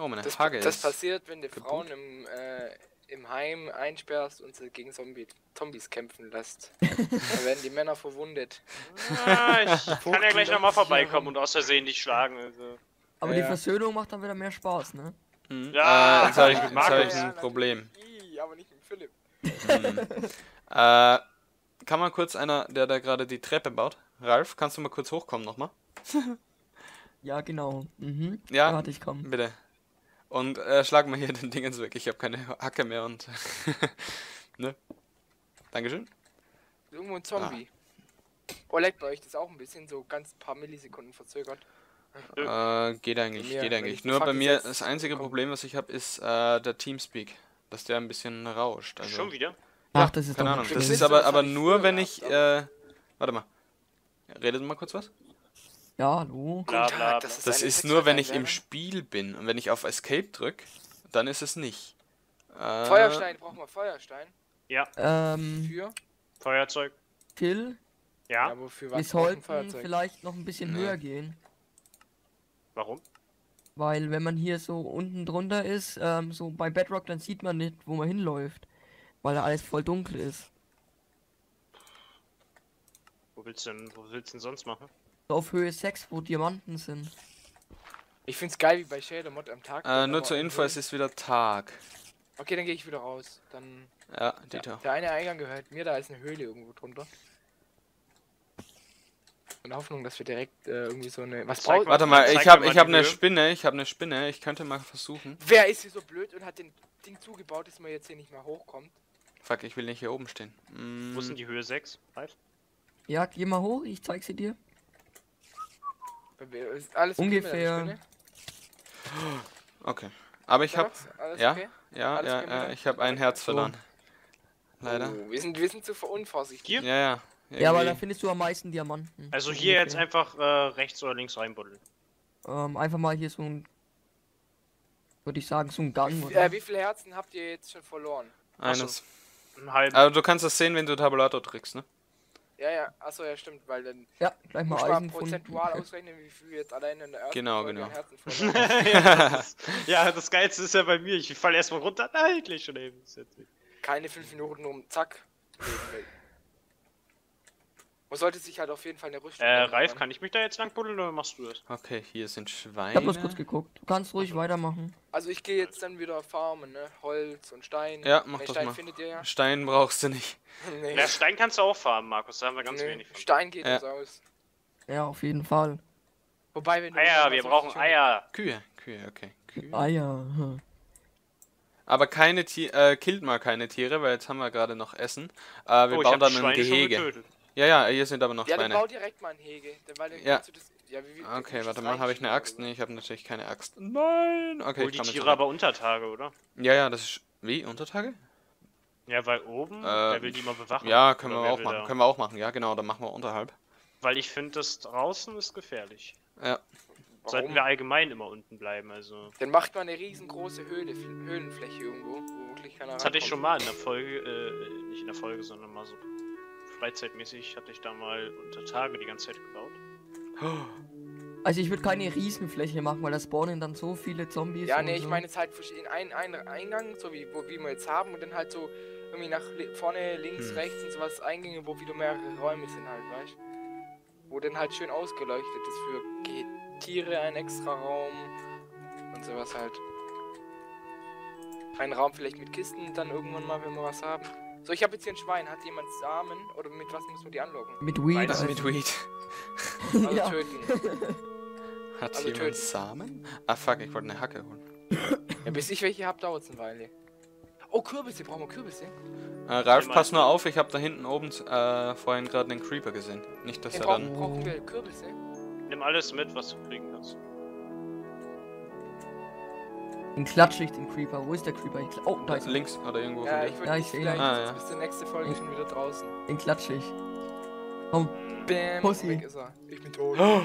Oh, meine Das Hage ist... passiert, wenn du kaputt. Frauen im Heim einsperrst und sie gegen Zombies kämpfen lässt. Da werden die Männer verwundet. Ich kann ja gleich nochmal vorbeikommen und aus Versehen dich schlagen. Also. Aber die Versöhnung macht dann wieder mehr Spaß, ne? Ja, jetzt habe ich, mit Markus. ein Problem. Aber nicht mit Philipp. Kann mal kurz einer, der da gerade die Treppe baut? Ralf, kannst du mal kurz hochkommen nochmal? Ja, genau. Mhm. Ja, Warte, ich komm. bitte. Und schlag mal hier den Dingens weg. Ich habe keine Hacke mehr und... ne? Dankeschön. Irgendwo ein Zombie. Oh, leckt bei euch das auch ein bisschen, so ganz paar Millisekunden verzögert. Geht eigentlich, Bei mir, geht wenn eigentlich. ich die Nur bei Fackel mir, setz, das einzige kommt- Problem, was ich habe, ist der Teamspeak. Dass der ein bisschen rauscht. Also, Schon wieder? Ach, das ist keine doch Ahnung. nicht Das schlimm. ist Das aber hab ich nur, früher wenn gehabt, ich... warte mal. Redet mal kurz was? Ja, hallo. Bla, Guten bla, Tag, bla. Das eine ist nur, wenn ich Textdatei, im Spiel bin. Und wenn ich auf Escape drücke, dann ist es nicht. Feuerstein, brauchen wir Feuerstein. Für Feuerzeug. Phil, Ja. wofür wir braucht ein sollten Feuerzeug? vielleicht noch ein bisschen Nee. höher gehen. Warum? Weil wenn man hier so unten drunter ist, so bei Bedrock, dann sieht man nicht, wo man hinläuft. Weil da alles voll dunkel ist. Wo willst du denn sonst machen? So auf Höhe 6, wo Diamanten sind. Ich find's geil, wie bei Shader Mod am Tag. Nur zur Info, es ist wieder Tag. Okay, dann gehe ich wieder raus. Dann. Ja, Dieter. Der eine Eingang gehört mir, da ist eine Höhle irgendwo drunter. In der Hoffnung, dass wir direkt irgendwie so eine. Was Zeig braucht. mal. Warte mal, Zeig ich mir habe mal ich hab die eine Höhe. Spinne, ich könnte mal versuchen. Wer ist hier so blöd und hat den Ding zugebaut, dass man jetzt hier nicht mehr hochkommt? Fuck, ich will nicht hier oben stehen. Wo ist denn die Höhe 6? Ralf? Ja, geh mal hoch, ich zeig sie dir. Ist alles okay mit der Ungefähr. Spinne? Okay. Aber ich habe... Max, alles Ja, okay? ja, Alles ja, okay ja, mit ich habe ein Herz verloren. Leider. Oh, wir sind zu unvorsichtig. Hier? Ja, ja. Ja, aber da irgendwie- findest du am meisten Diamanten. Also hier jetzt einfach rechts oder links reinbuddeln. Einfach mal hier so ein... Würde ich sagen, so ein Gang, oder? Wie viele Herzen habt ihr jetzt schon verloren? Eines. Einen halben. Aber du kannst das sehen, wenn du Tabulator drückst, ne? Ja, achso, ja, stimmt, weil dann Ja, gleich mal muss man Eisen gefunden. prozentual ausrechnen, wie viel wir jetzt alleine in der ersten Genau, Folge genau. an Herzen verloren haben. Ja, das Geilste ist ja bei mir. Ich fall erstmal runter. Nein, gleich schon eben. Keine 5 Minuten um zack. Leben. Man sollte sich halt auf jeden Fall eine Rüstung Ralf, kann ich mich da jetzt lang buddeln oder machst du das? Okay, hier sind Ich hab bloß kurz Schweine. geguckt. Du kannst ruhig weitermachen. Also ich gehe jetzt dann wieder farmen, ne? Holz und Stein. Ja, mach Nee, das Stein mal. findet ihr ja. Stein brauchst du nicht. Nee. Ja, Stein kannst du auch farmen, Markus. Da haben wir ganz Nee, wenig von. Stein geht Ja. uns aus. Ja, auf jeden Fall. Wobei, wenn du Eier, wir brauchen Eier. Kühe, okay. Kühe. Eier. Aber keine Tiere, killt mal keine Tiere, weil jetzt haben wir gerade noch Essen. Wir Oh, ich bauen hab dann die ein Schweine schon Gehege. getötet. Ja, hier sind aber noch Ja, dann Schweine. bau direkt mal ein Hege. Weil dann Ja. kannst du das, ja wie, Okay, warte mal, habe ich eine Axt? Nee, ich habe natürlich keine Axt. Nein! Okay, Hol ich die komme jetzt Tiere rein. aber unter Tage, oder? Ja, das ist... Wie? Untertage? Ja, weil oben, wer will die mal bewachen? Ja, können Oder wir wer auch will machen. da- Können wir auch machen, ja genau, dann machen wir unterhalb. Weil ich finde, das draußen ist gefährlich. Ja. Sollten wir allgemein immer unten bleiben, also. Dann macht man eine riesengroße Höhlenfläche irgendwo, wo wirklich keiner Das hatte ich rankommt. schon mal in der Folge, nicht in der Folge, sondern mal so freizeitmäßig hatte ich da mal unter Tage die ganze Zeit gebaut. Also ich würde keine Riesenfläche machen, weil da spawnen dann so viele Zombies. Ja, und nee, ich so. meine jetzt halt in einen Eingang, so wie wir jetzt haben, und dann halt so irgendwie nach vorne, links, rechts und sowas Eingänge, wo wieder mehrere Räume sind halt, weißt du? Wo dann halt schön ausgeleuchtet ist für Tiere, ein extra Raum und sowas halt. Ein Raum vielleicht mit Kisten dann irgendwann mal, wenn wir was haben. So, ich habe jetzt hier ein Schwein. Hat jemand Samen? Oder mit was muss man die anlocken? Mit Weed. Beides also. Mit Weed. Also Ja. töten. Hat Also jemand töten. Samen? Ah fuck, ich wollte eine Hacke holen. Ja, bis ich welche hab, dauert es eine Weile. Oh, Kürbisse. Brauchen wir Kürbisse? Ralf, Ja, pass nur auf, ich habe da hinten oben vorhin gerade den Creeper gesehen. Nicht, dass Ja, er brauchen, dann... brauchen wir Kürbisse? Nimm alles mit, was du kriegen kannst. Den klatsche ich, den Creeper. Wo ist der Creeper? Oh, da ist er. Links oder irgendwo Ja, von ich dir. würde Ja, nicht ich seh ihn. vielleicht Ah, jetzt ja. bis zur nächsten Folge schon wieder draußen. Den klatsche ich. Komm. Bam, Pussy. weg ist er. Ich bin tot. Oh!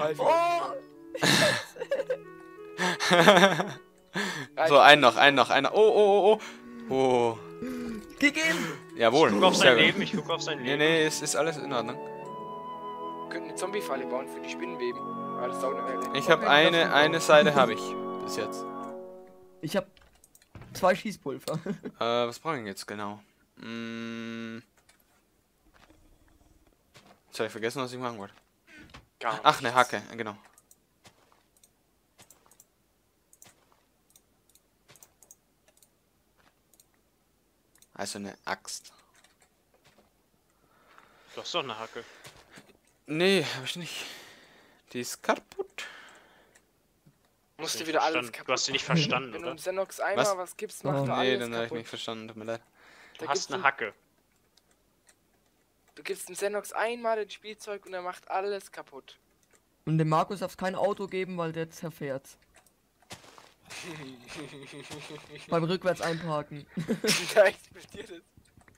So, einen noch. Oh. Oh. Gegeben! Jawohl, Guck auf sehr sein gut. Leben, ich guck auf sein Leben. Nee, ist alles in Ordnung. Wir könnten eine Zombie-Falle bauen für die Spinnenweben. Aber das dauert eine Weile. Ich habe eine Seite habe ich bis jetzt. Ich habe 2 Schießpulver. Was brauche ich jetzt genau? Jetzt habe ich vergessen, was ich machen wollte. Gar Ach, eine nichts. Hacke, genau. Also eine Axt. Du hast doch eine Hacke. Nee, hab ich nicht. Die ist kaputt. Musst Hast du nicht wieder alles verstanden. kaputt Du hast sie nicht machen. verstanden, Wenn du oder? im Xenox einmal was gibst, macht Oh, er Nee, alles dann habe ich kaputt. nicht verstanden, tut mir leid. Du Da hast gibt's eine ein- Hacke. Du gibst dem Xenox einmal das Spielzeug und er macht alles kaputt. Und dem Markus darf es kein Auto geben, weil der zerfährt. Beim rückwärts einparken. Da explodiert es.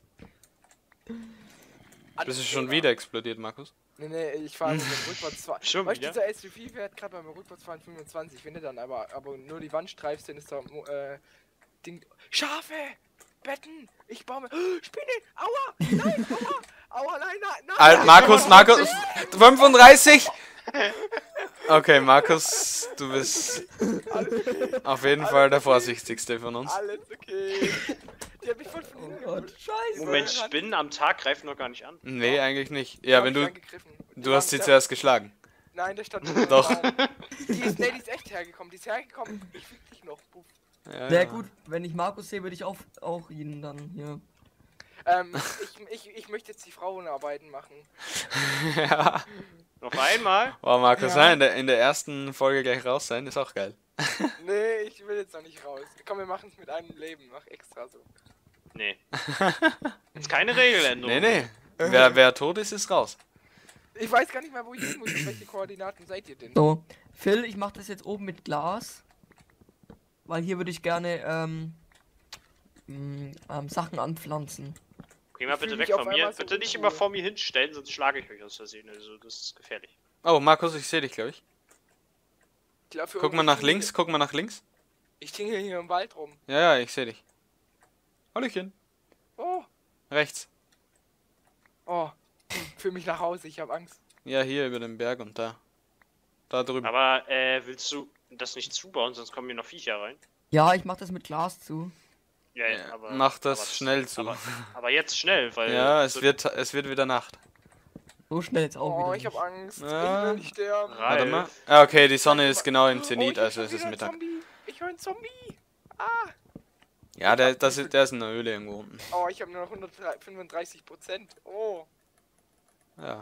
Das ist schon wieder explodiert, Markus. Nee, ich fahre mit dem Rückwärtsfahren. Schon Weißt du, wieder? dieser SUV fährt gerade beim Rückwärtsfahren 25, wenn du dann aber nur die Wand streifst, dann ist da Ding. Schafe! Betten! Ich baue mir. Spinne! Aua! Nein! Aua! Aua! Nein! Markus, 35! Okay, Markus, du bist auf jeden Fall der vorsichtigste von uns. Alles okay! Die hat mich voll von Oh hinten Gott, scheiße. Moment, Spinnen am Tag greifen noch gar nicht an. Nee, eigentlich nicht. Ja, wenn du Du hast sie zuerst geschlagen. Nein, der stand Doch. Die ist echt hergekommen. Die ist hergekommen. Ich fick dich noch. Puff. Ja, Na gut, wenn ich Markus sehe, würde ich auch ihn dann hier. Ich möchte jetzt die Frauenarbeiten machen. ja. Noch einmal? Oh, Markus, Ja. nein, in der ersten Folge gleich raus sein, ist auch geil. Nee, ich will jetzt noch nicht raus. Komm, wir machen es mit einem Leben. Mach extra so. Nee. Jetzt keine Regeländerung. Nee. Wer tot ist, ist raus. Ich weiß gar nicht mehr, wo ich hin muss. Welche Koordinaten seid ihr denn? So, Phil, ich mache das jetzt oben mit Glas. Weil hier würde ich gerne Sachen anpflanzen. Geh mal Ich fühl bitte mich weg auf von mir. einmal so Bitte nicht unwohl. immer vor mir hinstellen, sonst schlage ich euch aus Versehen. Also, das ist gefährlich. Oh, Markus, ich sehe dich, glaube ich. Ich glaub, für Guck mal irgendwas nach links, guck mal nach links. Ich tingle hier im Wald rum. Ja, ich sehe dich. Hallöchen. Oh, Rechts. oh. Fühl mich nach Hause. Ich habe Angst. Ja, hier über den Berg und da. Da drüben. Aber, willst du das nicht zubauen, sonst kommen hier noch Viecher rein? Ja, ich mache das mit Glas zu. Ja, Ja, aber. mach das aber schnell zu. Aber jetzt schnell, weil. Ja, so- es wird wieder Nacht. So schnell jetzt auch Oh, wieder. ich habe nicht. Angst. Ja. Ich will nicht sterben. Warte mal. Ralf. Ah, okay, die Sonne ist genau im Oh, Zenit, ich hör also schon es ist wieder einen Mittag. Zombie. Ich höre einen Zombie. Ah. Ja, der ist in der Höhle irgendwo unten. Oh, ich habe nur noch 135%. Oh, Ja.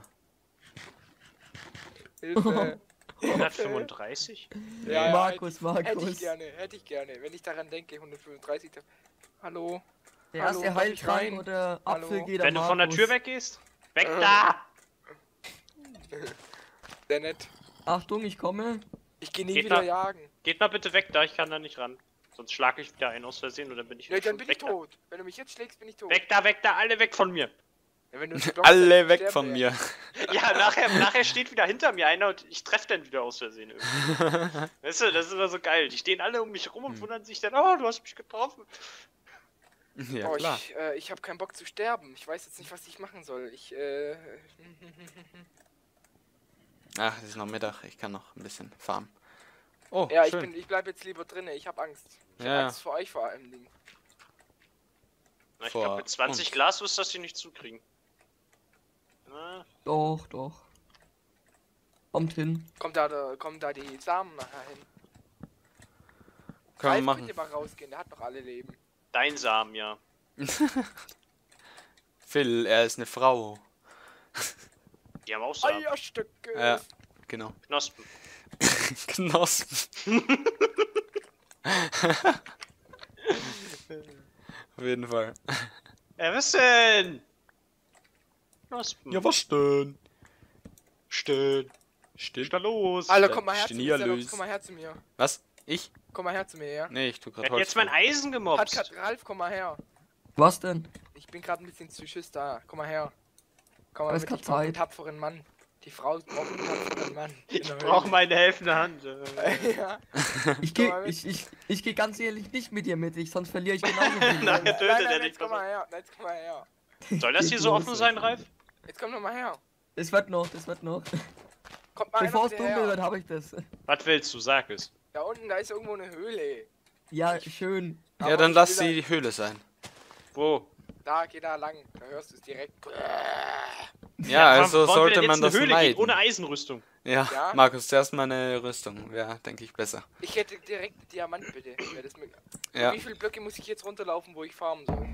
Hilfe. 135? Ja, Markus, Hätte Markus. ich gerne. Wenn ich daran denke, 135. Hallo. Der Hallo, erste darf ich Heiltrank rein? oder Hallo? Apfel geht Wenn an du von der Markus. Tür weggehst? Weg da! Sehr nett. Achtung, ich komme. Ich gehe nie Geht wieder da. jagen. Geht mal bitte weg da, ich kann da nicht ran. Sonst schlage ich wieder einen aus Versehen und dann bin ich Nee, dann tot. bin ich Weg tot. Wenn du mich jetzt schlägst, bin ich tot. Da. Weg da, alle weg von mir. Ja, wenn du einen Stock Alle setzt, weg sterben von wir. mir. Ja, nachher steht wieder hinter mir einer und ich treffe dann wieder aus Versehen irgendwie. Weißt du, das ist immer so geil. Die stehen alle um mich rum und wundern sich dann, oh, du hast mich getroffen. Ja, Oh, klar. ich habe keinen Bock zu sterben. Ich weiß jetzt nicht, was ich machen soll. Ach, es ist noch Mittag, ich kann noch ein bisschen farmen. Oh, Ja, schön. ich bleib jetzt lieber drinnen. Ich habe Angst. Ich Ja, hab ja. Angst vor euch vor allem. Dingen. Na, ich Vor glaube, mit 20 uns. Glas wirst du das hier nicht zukriegen. Na, Doch, doch. Kommt hin. Kommen da die Samen nachher hin? Können wir Ralf machen. könnte mal rausgehen, der hat noch alle Leben. dein Samen, ja. Phil, er ist eine Frau. Die haben auch Samen. Eierstücke! Ja, genau. Knospen. Knospen. Auf jeden Fall. Ja, was denn? Knospen. Ja, was denn? Stehen. Steht Da los. Alter, komm mal her zu Stehen mir, hier Xenox, lös. komm mal her zu mir. Was? Ich? Komm mal her zu mir, ja. Nee, ich tu grad Er hat Holz. jetzt mein Eisen gemobst. Ralf, komm mal her. Was denn? Ich bin gerade ein bisschen zu schüss da. Komm mal her. Komm mal Aber es mit, kann ich brauch einen Zeit. tapferen Mann. Die Frau braucht einen tapferen Mann. Ich In der brauche Höhle. meine helfende Hand. Ja. Ich Komm geh, mal mit. ich geh ganz ehrlich nicht mit dir mit, sonst verliere ich genauso viel. Nein. Nein, tötet nein, er nein, dich, jetzt komm Papa. mal her. Jetzt komm mal her. Soll das hier so offen sein, Ralf? Jetzt komm doch mal her. Das wird noch, das wird noch. Kommt mal Bevor es einfach dunkel her. wird, habe ich das. Was willst du? Sag es. Da unten, da ist irgendwo eine Höhle. Ja, schön. Ja, Aber dann ich lass will die Höhle sein. Wo? Da, geh da lang. Da hörst du es direkt. Ja, also warum wollen wir sollte denn jetzt man in eine das Höhle vermeiden. gehen, ohne Eisenrüstung. Ja, Ja? Markus, zuerst mal eine Rüstung. Ja, denke ich besser. Ich hätte direkt einen Diamant, bitte. Wäre das möglich? Ja. Wie viele Blöcke muss ich jetzt runterlaufen, wo ich farmen soll?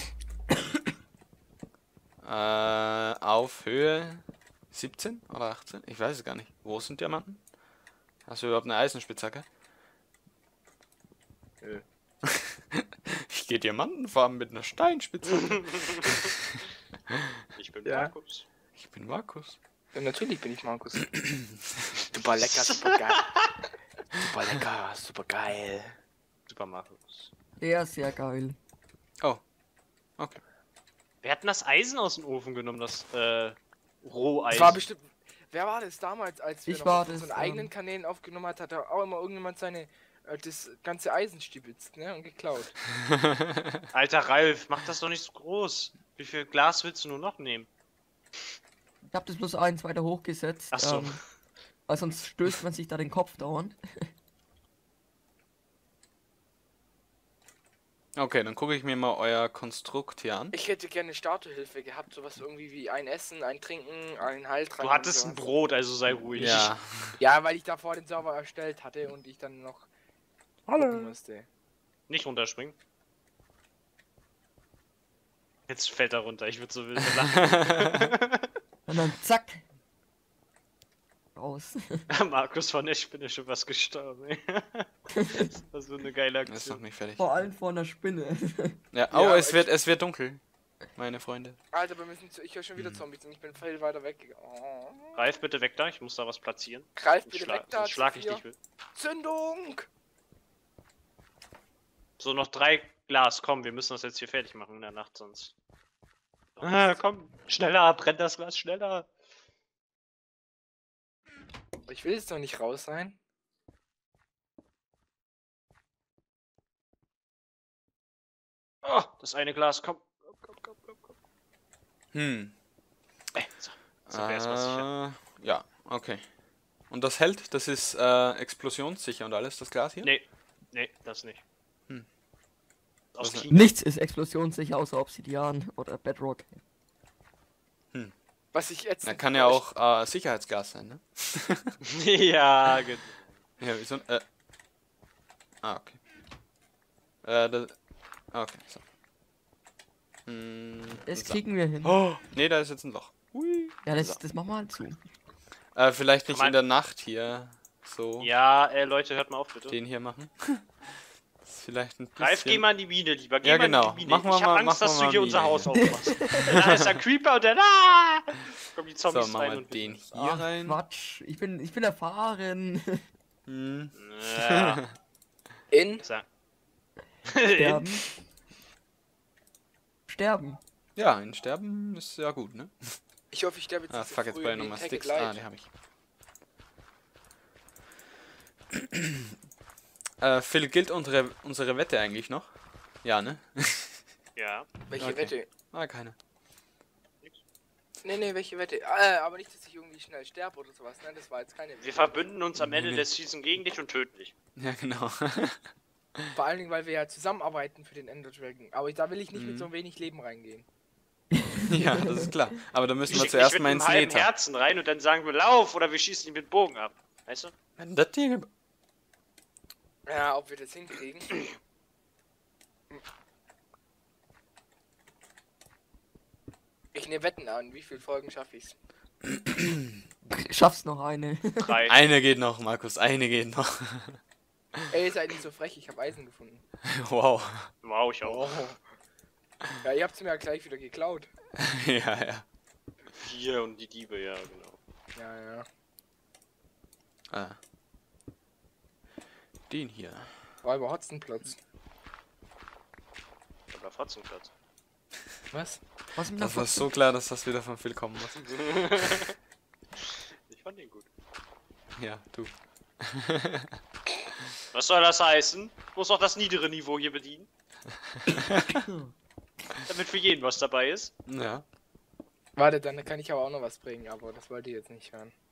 Auf Höhe 17 oder 18? Ich weiß es gar nicht. Wo sind Diamanten? Hast du überhaupt eine Eisenspitzhacke? Nö. Ich gehe Diamanten farmen mit einer Steinspitzhacke. Ich bin Ja. Markus. Ich bin Markus. Ja, natürlich bin ich Markus. Super lecker, super geil. Super lecker, super geil. Super Markus. Sehr, sehr geil. Oh. Okay. Wir hatten das Eisen aus dem Ofen genommen, das Das Roheisen. war bestimmt. Wer war das damals, als wir Ich noch war auf das, unseren eigenen Kanälen aufgenommen hat da auch immer irgendjemand seine das ganze Eisen stibitzt, ne? Und geklaut. Alter Ralf, mach das doch nicht so groß. Wie viel Glas willst du nur noch nehmen? Ich hab das bloß eins weiter hochgesetzt. Ach so. Weil sonst stößt man sich da den Kopf dauernd. Okay, dann gucke ich mir mal euer Konstrukt hier an. Ich hätte gerne Starterhilfe gehabt, sowas irgendwie wie ein Essen, ein Trinken, ein Halt. Du hattest ein Brot, also sei ruhig. Ja. Ja, weil ich davor den Server erstellt hatte und ich dann noch gucken musste. Nicht runterspringen. Jetzt fällt er runter, ich würde so wild lachen. Und dann zack. Raus. Markus von der Spinne schon was gestorben, ey. Das war so eine geile Ist noch Aktion. nicht fertig. Vor allem vor einer Spinne. Ja. Oh, Ja, es wird dunkel. Meine Freunde. Alter, wir müssen ich höre schon wieder Zombies und ich bin viel weiter weg. Oh. Ralf, bitte weg da, ich muss da was platzieren. Greif Sonst bitte schlag, weg da. sonst schlag ich Sophia. dich. Wild. Zündung! So, noch 3 Glas, komm, wir müssen das jetzt hier fertig machen in der Nacht, sonst. Ah, komm, schneller, brennt das Glas, schneller. Ich will jetzt noch nicht raus sein. Oh, das eine Glas, komm. Komm. Hm. So, sind wir erstmal sicher. Ja, okay. Und das hält? Das ist explosionssicher und alles, das Glas hier? Nee, das nicht. Hm. Aus Was- China. Nichts ist explosionssicher außer Obsidian oder Bedrock. Was ich jetzt. Da kann ja auch Sicherheitsgas sein, ne? Ja, genau. Ja, wieso? Okay. Okay, so. Das So. kriegen wir hin. Oh, nee, da ist jetzt ein Loch. Hui. Ja, So. das machen wir halt zu. Vielleicht nicht Kann man- in der Nacht hier so Ja, Leute, hört mal auf, bitte. den hier machen. Das ist vielleicht ein bisschen... Ralf, geh mal in die Mine lieber. Geh Ja, mal genau. in die Mine. Machen wir Ich hab mal- Angst, dass machen du wir hier mal unser Mine Haus hier. aufmachst. Da ist ein Creeper und dann kommen die So, Zombies machen rein wir und den hier Ach, rein. Quatsch. Ich bin erfahren. Hm. Ja. In. So. Sterben. Sterben. Ja, ein Sterben ist ja gut, ne? Ich hoffe, ich sterbe jetzt Ah, nicht so fuck, jetzt früh brauche ich wie in nochmal Take It Sticks. Ah, Light. die habe ich. Phil, gilt unsere Wette eigentlich noch? Ja, ne? Ja. Welche Okay. Wette? Ah, keine. Nee, welche Wette? Aber nicht, dass ich irgendwie schnell sterbe oder sowas, ne? Das war jetzt keine Wette. Wir verbünden uns am Ende Nee. der Season gegen dich und töten dich. Ja, genau. Vor allen Dingen, weil wir ja zusammenarbeiten für den Ender Dragon. Aber da will ich nicht mit Mhm. so wenig Leben reingehen. Ja, das ist klar. Aber da müssen wir Ich zuerst mit mal einem ins halben Nether. Herzen rein und dann sagen wir Lauf oder wir schießen ihn mit Bogen ab. Weißt du? Wenn das Ding... Ja, ob wir das hinkriegen. Ich nehme Wetten an, wie viele Folgen schaffe ich's? Schaffst noch eine. 3. Eine geht noch, Markus, eine geht noch. Ey, seid nicht so frech, ich habe Eisen gefunden. Wow. Wow, ich auch. Ja, ihr habt's mir ja gleich wieder geklaut. Ja, ja. 4 und die Diebe, ja, genau. Ja. Ah. Den hier. Räuber Hotzenplotz. Aber Fotzenplatz. Was? Was mit der Das war Fotze? so klar, dass das wieder von Phil kommen muss. Ich fand den gut. Ja, du. Was soll das heißen? Muss doch das niedere Niveau hier bedienen. Damit für jeden was dabei ist. Ja. Warte, dann kann ich aber auch noch was bringen, aber das wollt ihr jetzt nicht hören.